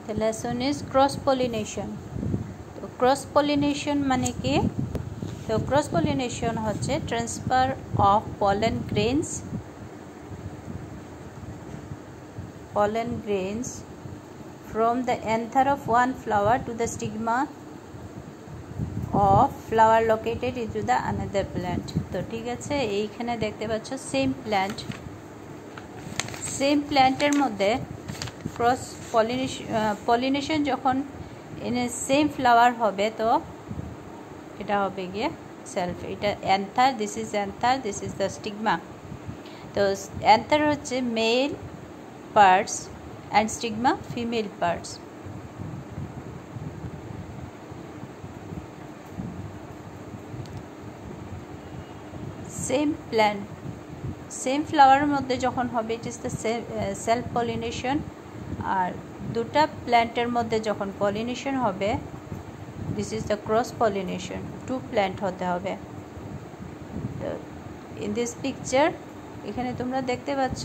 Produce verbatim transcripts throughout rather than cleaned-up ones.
The lesson is cross pollination. तो cross pollination माने कि तो cross pollination होच्छे transfer of pollen grains pollen grains from the anther of one flower to the stigma of flower located into the another plant. तो ठीक আছে এইখানে দেখতে পাচ্ছ same plant same plant এর মধ্যে cross pollination pollination যখন in a same flower হবে তো এটা হবে গিয়ে self এটা anther this is anther this is the stigma তো anther হচ্ছে male parts and stigma female parts same plant same flower এর মধ্যে যখন হবে it is the self pollination আর দুটা প্ল্যান্টের মধ্যে যখন পলিনেশন হবে this is the cross pollination two plant হতে হবে তো in this picture এখানে তোমরা দেখতে পাচ্ছ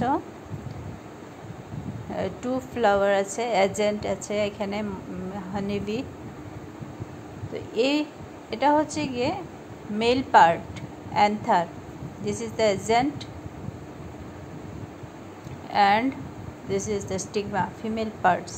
two flower আছে agent আছে এখানে honey bee তো এই এটা হচ্ছে গিয়ে male part anther this is the agent and this is the stigma female parts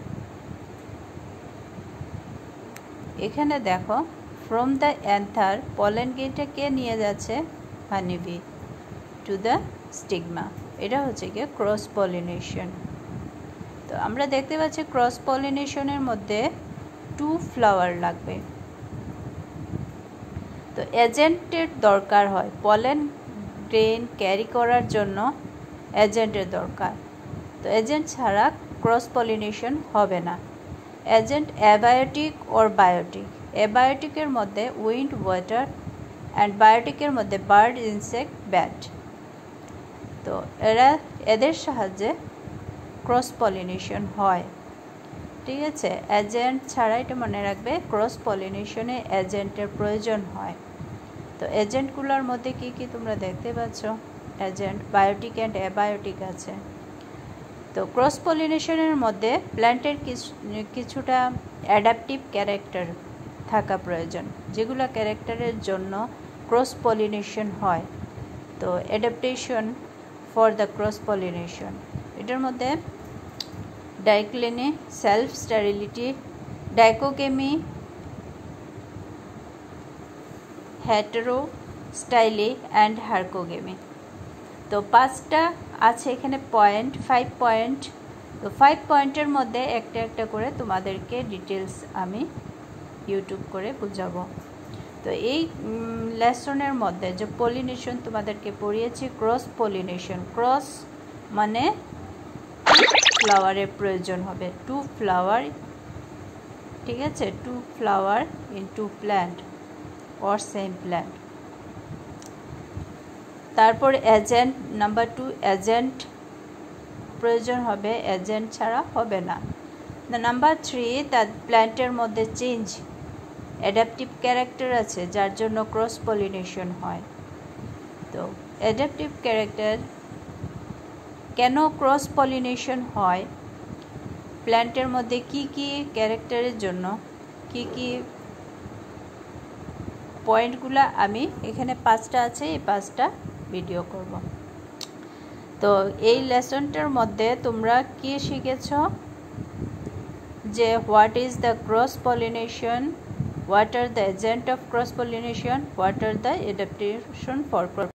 এখানে দেখো from the anther pollen grainটা কে নিয়ে যাচ্ছে honey bee to the stigma এটা হচ্ছে কি cross pollination তো আমরা দেখতে পাচ্ছি cross pollination এর মধ্যে two flower লাগবে তো এজেন্টের দরকার হয় pollen grain ক্যারি করার জন্য এজেন্টের দরকার তো এজেন্ট ছাড়া ক্রস পলিনেশন হবে না এজেন্ট অ্যাবায়োটিক অর বায়োটিক অ্যাবায়োটিকের মধ্যে উইন্ড ওয়াটার অ্যান্ড বায়োটিকের মধ্যে বার্ড ইনসেক্ট ব্যাট তো এরা এদের সাহায্যে ক্রস পলিনেশন হয় ঠিক আছে এজেন্ট ছাড়া এটা মনে রাখবে ক্রস পলিনেশনে এজেন্টের প্রয়োজন হয় তো এজেন্টগুলোর মধ্যে কি কি তোমরা দেখতে পাচ্ছ এজেন্ট বায়োটিক অ্যান্ড অ্যাবায়োটিক আছে তো ক্রস পলিনেশনের মধ্যে প্ল্যান্টের কিছুটা অ্যাডাপটিভ ক্যারেক্টার থাকা প্রয়োজন যেগুলো ক্যারেক্টারের জন্য ক্রস পলিনেশন হয় তো adaptation for the cross pollination এটার মধ্যে dicliny self sterility dichogamy heterostyly and herkogamy তো পাঁচটা আছে এখানে পয়েন্ট ফাইভ পয়েন্ট তো ফাইভ পয়েন্টের মধ্যে একটা একটা করে তোমাদেরকে ডিটেলস আমি ইউটিউব করে বুঝাবো তো এই লেসনের মধ্যে যে পলিনেশন তোমাদেরকে পড়িয়েছি ক্রস পলিনেশন ক্রস মানে ফ্লাওয়ারের প্রয়োজন হবে টু ফ্লাওয়ার ঠিক আছে two flower in two plant or same plant তারপর এজেন্ট নাম্বার টু এজেন্ট প্রয়োজন হবে এজেন্ট ছাড়া হবে না নাম্বার থ্রি তার প্ল্যান্টের মধ্যে চেঞ্জ অ্যাডাপটিভ ক্যারেক্টার আছে যার জন্য ক্রস পলিনেশন হয় তো অ্যাডাপটিভ ক্যারেক্টার কেন ক্রস পলিনেশন হয় প্ল্যান্টের মধ্যে কি কি ক্যারেক্টারের জন্য কি কি পয়েন্টগুলো আমি এখানে পাঁচটা আছে এই পাঁচটা ভিডিও করব তো এই লেসনটার মধ্যে তোমরা কি শিখেছ যে what is the cross pollination what are the agent of cross pollination what are the adaptation for